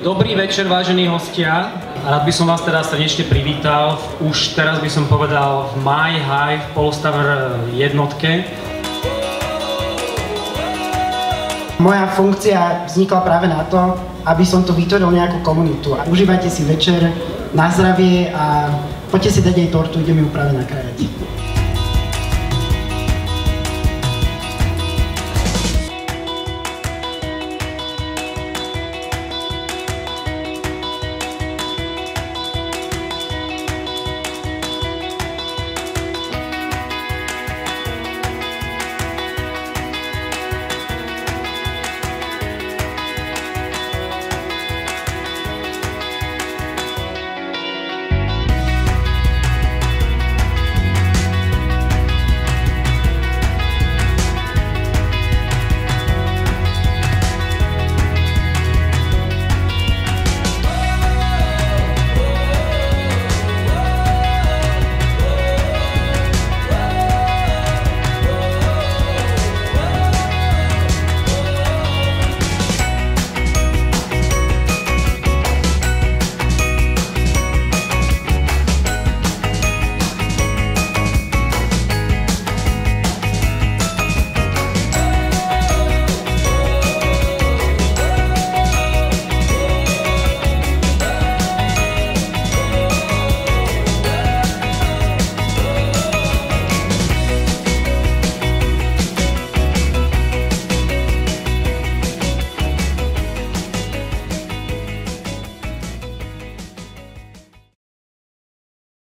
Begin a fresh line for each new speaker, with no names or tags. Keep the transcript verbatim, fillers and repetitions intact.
Dobrý večer, vážení hostia. Rád by som vás teda srdečne privítal. Už teraz by som povedal v myhive polostaver jednotke.
Moja funkcia vznikla práve na to, aby som tu vytvoril nejakú komunitu. Užívajte si večer, na zdravie a poďte si dať aj tortu, ideme ju práve nakrájať.